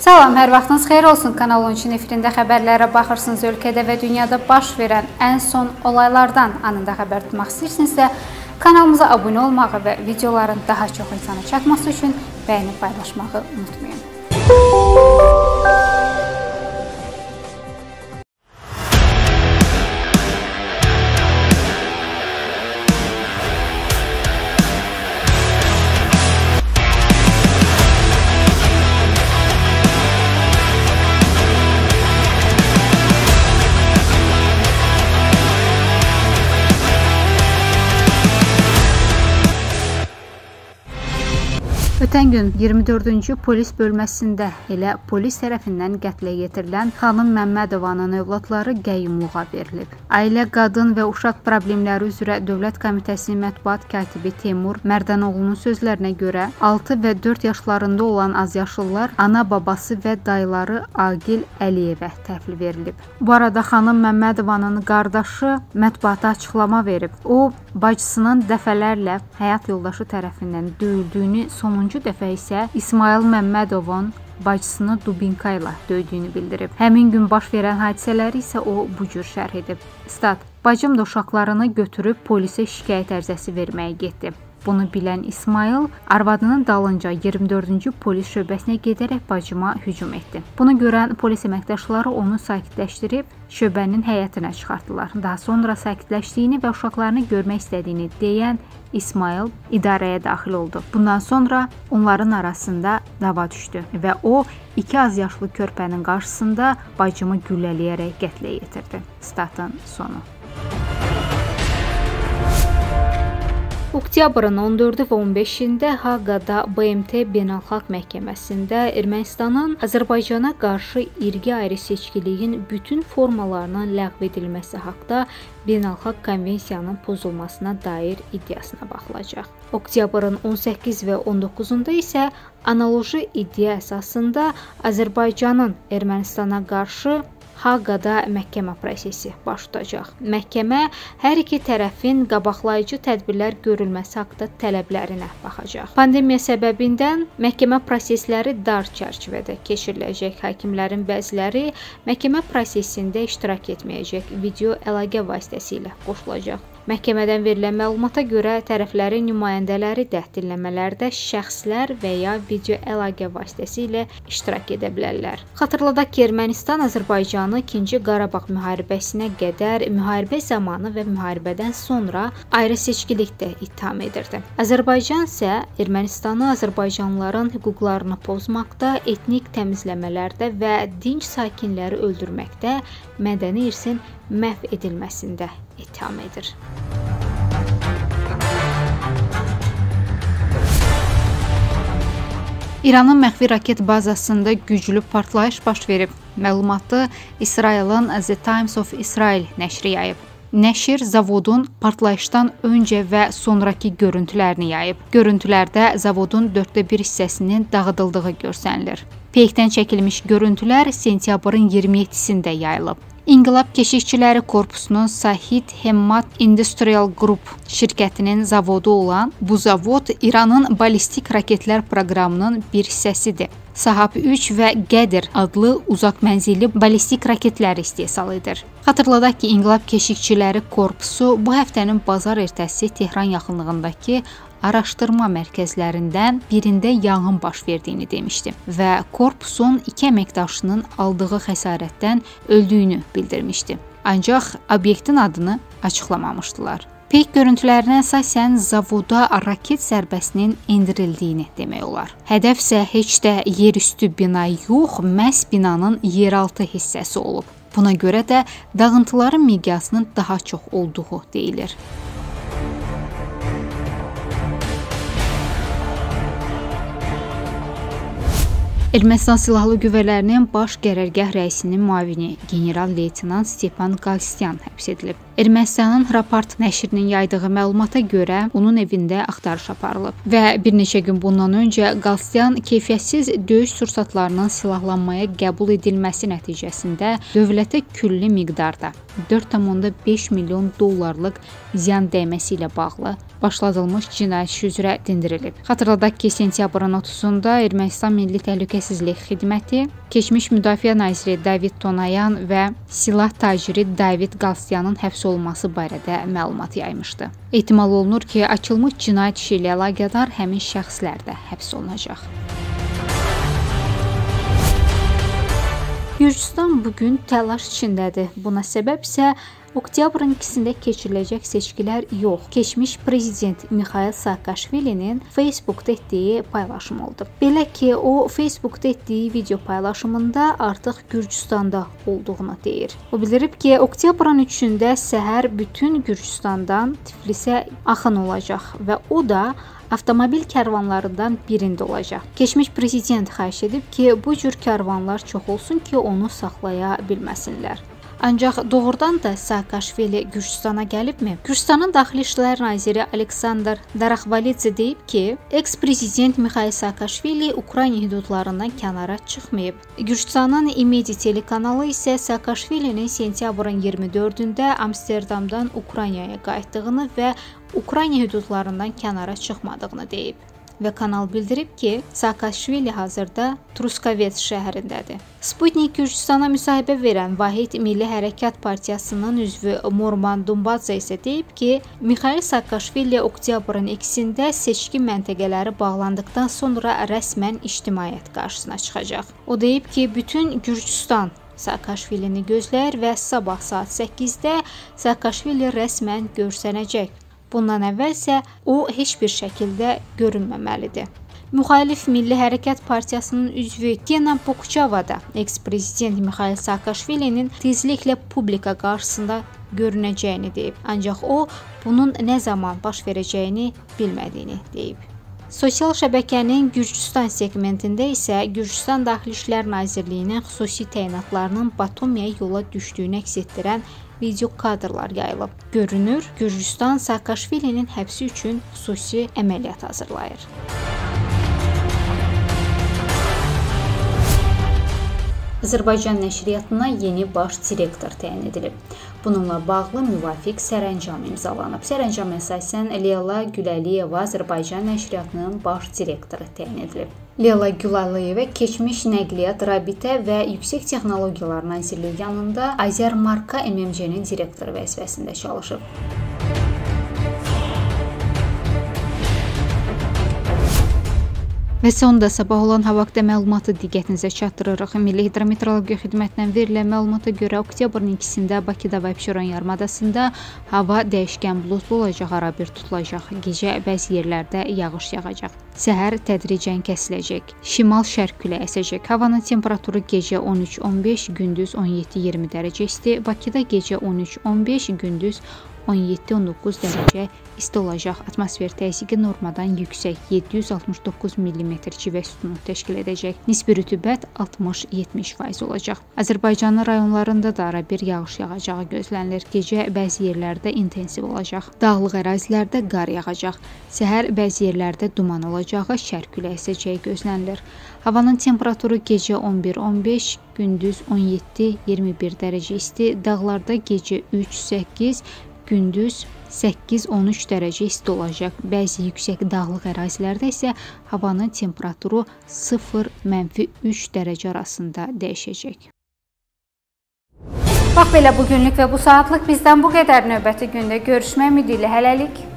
Salam, hər vaxtınız xeyir olsun. Kanal 13-ün efirində xəbərlərə baxırsınız. Ölkədə və dünyada baş verən ən son olaylardan anında xəbər tutmaq istəyirsinizsə, kanalımıza abunə olmağı və videoların daha çox insana çatması üçün bəyənib paylaşmağı unutmayın. Ötən gün 24-cü polis bölməsində elə polis tərəfindən qətlə yetirilən xanım Məmmədovanın övladları qəyyumluğa verilib. Ailə, Qadın və Uşaq Problemləri üzrə Dövlət Komitəsinin mətbuat katibi Teymur Mərdanoğlu'nun sözlərinə görə 6 və 4 yaşlarında olan azyaşlılar ana, babası və dayıları Aqil Əliyevə təhvil verilib. Bu arada xanım Məmmədovanın qardaşı mətbuata açıqlama verib. O, bacısının dəfələrlə həyat yoldaşı tərəfindən döyüldüyünü, sonuncu dəfə isə İsmail Məmmədovun bacısını dubinka ilə döydüyünü bildirib. Həmin gün baş verən hadisələri isə o bu cür şərh edib. Stat: "Bacım da uşaqlarını götürüb polisə şikayət ərizəsi verməyə getdi. Bunu bilən İsmail arvadının dalınca 24-cü polis şöbəsinə gedərək bacıma hücum etdi. Bunu görən polis əməkdaşları onu sakitləşdirib şöbənin həyətinə çıxartdılar. Daha sonra sakitləşdiyini və uşaqlarını görmək istədiyini deyən İsmail idarəyə daxil oldu. Bundan sonra onların arasında dava düşdü və o 2 az yaşlı körpənin qarşısında bacımı güllələyərək qətlə yetirdi." Statın sonu. Oktyabrın 14 və 15-də Haqada BMT Beynəlxalq Məhkəməsində Ermənistanın Azərbaycana qarşı irqi ayrı-seçkiliyin bütün formalarının ləğv edilməsi haqqında Beynəlxalq Konvensiyanın pozulmasına dair iddiasına baxılacaq. Oktyabrın 18 və 19-da isə analoji iddia əsasında Azərbaycanın Ermənistana qarşı Haqada məhkəmə prosesi baş tutacaq. Məhkəmə hər iki tərəfin qabaqlayıcı tədbirlər görülməsi haqqında tələblərinə baxacaq. Pandemiya səbəbindən məhkəmə prosesləri dar çərçivədə keçiriləcək. Hakimlərin bəziləri məhkəmə prosesində iştirak etməyəcək, video əlaqə vasitəsilə qoşulacaq. Məhkəmədən verilən məlumata görə tərəflərin nümayəndələri də dinləmələrdə şəxslər və ya video əlaqə vasitəsilə iştirak edə bilərlər. Xatırladaq ki, Ermənistan Azərbaycanı 2-ci Qarabağ müharibəsinə qədər müharibə zamanı və müharibədən sonra ayrı-seçkilikdə ittiham edirdi. Azərbaycan isə Ermənistanı azərbaycanlıların hüquqlarını pozmaqda, etnik təmizləmələrdə və dinc sakinləri öldürməkdə, mədəni irsin məhv edilməsində ittiham edir. İranın məxfi raket bazasında güclü partlayış baş verib. Məlumatı İsrailin The Times of Israel nəşri yayıb. Nəşr zavodun partlayışdan öncə və sonraki görüntülərini yayıb. Görüntülərdə zavodun 1/4 hissəsinin dağıdıldığı görsənilir. Peykdən çəkilmiş görüntülər sentyabrın 27-sində yayılıb. İnqilab Keşikçiləri Korpusunun Sahid Hemmat Industrial Group şirkətinin zavodu olan bu zavod İranın ballistik raketlər proqramının bir hissəsidir. Sahab 3 və Qədir adlı uzaq mənzilli ballistik raketlər istehsal edir. Xatırladaq ki, İnqilab Keşikçiləri Korpusu bu həftənin bazar ertəsi Tehran yaxınlığındakı araşdırma mərkəzlərindən birində yanğın baş verdiyini demişdi və korpusun 2 əməkdaşının aldığı xəsarətdən öldüyünü bildirmişdi. Ancaq obyektin adını açıqlamamışdılar. Peyk görüntülərinə əsasən zavoda raket zərbəsinin endirildiyini demək olar. Hədəf isə heç də yerüstü bina yox, məhz binanın yeraltı hissəsi olub. Buna görə də dağıntıların miqyasının daha çox olduğu deyilir. Ermənistan Silahlı Qüvvələrinin baş qərargah rəisinin müavini general-leytenant Stepan Qalsyan həbs edilib. Ermənistanın Raport nəşrinin yaydığı məlumata görə onun evində axtarış aparılıb və bir neçə gün bundan öncə Qalstyan keyfiyyətsiz döyüş sursatlarının silahlanmaya qəbul edilməsi nəticəsində dövlətə külli miqdarda 4,5 milyon dollarlıq ziyan dəyməsi ilə bağlı başladılmış cinayət işi üzrə dindirilib. Xatırladaq ki, sentyabrın 30-da Ermənistan Milli Təhlükəsizlik Xidməti keçmiş Müdafiə naziri David Tonayan və silah taciri David Qalstyanın həbs olunması barədə məlumat yaymışdı. Ehtimal olunur ki, açılmış cinayət işi ilə əlaqədar həmin şəxslər də həbs olunacaq. Gürcüstan bugün təlaş içindədir. Buna səbəb isə oktyabrın 2-sində keçiriləcək seçkilər yox, keçmiş prezident Mikhail Saakashvilinin Facebookda etdiyi paylaşım oldu. Belə ki, o Facebookda etdiyi video paylaşımında artıq Gürcüstanda olduğunu deyir. O bildirib ki, oktyabrın 3-də səhər bütün Gürcüstandan Tiflisə axın olacaq və o da avtomobil kərvanlarından birində olacaq. Keçmiş prezident xahiş edib ki, bu cür kərvanlar çox olsun ki, onu saxlaya bilməsinlər. Ancaq doğrudan da Saakashvili Gürcüstana gəlibmi? Gürcüstanın Daxili İşlər naziri Aleksandr Daraxvalidze deyib ki, eks-prezident Mikhail Saakashvili Ukrayna hüdudlarından kənara çıxmayıb. Gürcüstanın Imedi telekanalı isə Saakashvilinin sentyabrın 24-də Amsterdamdan Ukraynaya qayıtdığını və Ukrayna hüdudlarından kənara çıxmadığını deyib. Və kanal bildirib ki, Saakashvili hazırda Truskavets şəhərindədir. Sputnik Gürcüstana müsahibə verən Vahid Milli Hərəkat Partiyasının üzvü Morman Dumbadze isə deyib ki, Mikhail Saakashvili oktyabrın 2-sində seçki məntəqələri bağlandıqdan sonra rəsmən ictimaiyyət qarşısına çıxacaq. O deyib ki, bütün Gürcüstan Saakashvilini gözləyir və sabah saat 8-də Saakashvili rəsmən görsənəcək. Bundan əvvəl isə o heç bir şəkildə görünməməlidir. Müxalif Milli Hərəkat Partiyasının üzvü Tina Pokchava da eks-prezident Mikhail Saakashvilinin tezliklə publika qarşısında görünəcəyini deyib. Ancaq o, bunun nə zaman baş verəcəyini bilmədiyini deyib. Sosial şəbəkənin Gürcüstan segmentində isə Gürcüstan Daxili İşlər Nazirliyinin xüsusi təyinatlarının Batumiyə yola düşdüyünü əks etdirən video kadrlar yayılıb. Görünür, Gürcüstan Saakashvilinin həbsi üçün xüsusi əməliyyat hazırlayır. Azərbaycan nəşriyyatına yeni baş direktor təyin edilib. Bununla bağlı müvafiq sərəncam imzalanıb. Sərəncama əsasən Leyla Güləliyeva Azərbaycan nəşriyyatının baş direktoru təyin edilib. Leyla Güləliyeva keçmiş Nəqliyyat, Rabitə və Yüksək Texnologiyalar Nazirliyi yanında Azərmarka MMC-nin direktoru vəzifəsində çalışıb. Və sonda sabah olan hava haqqında məlumatı diqqətinizə çatdırırıq. Milli Hidrometeorologiya Xidmətindən verilən məlumata görə oktyabrın 2-sində Bakıda və Abşeron yarımadasında hava dəyişkən buludlu olacaq, arabir tutulacaq. Gecə bəzi yerlərdə yağış yağacaq. Səhər tədricən kəsiləcək. Şimal-şərq küləyi əsəcək. Havanın temperaturu gecə 13-15, gündüz 17-20 dərəcə isti. Bakıda gecə 13-15, gündüz 17-19 dərəcə isti olacaq. Atmosfer təzyiqi normadan yüksək 769 mm civə sütunu təşkil edəcək. Nisbi rütubət 60-70% olacaq. Azərbaycanın rayonlarında da arabir yağış yağacağı gözlənilir. Gecə bəzi yerlərdə intensiv olacaq. Dağlıq ərazilərdə qar yağacaq. Səhər bəzi yerlərdə duman olacağı, şərq küləyi əsəcəyi gözlənilir. Havanın temperaturu gecə 11-15, gündüz 17-21 dərəcə isti. Dağlarda gecə 3-8, gündüz 8-13 dərəcə isti olacaq. Bəzi yüksək dağlıq ərazilərdə isə havanın temperaturu 0-3 dərəcə arasında dəyişəcək. Bax belə bugünlük və bu saatlıq bizdən bu qədər. Növbəti gündə görüşmək ümidi ilə hələlik.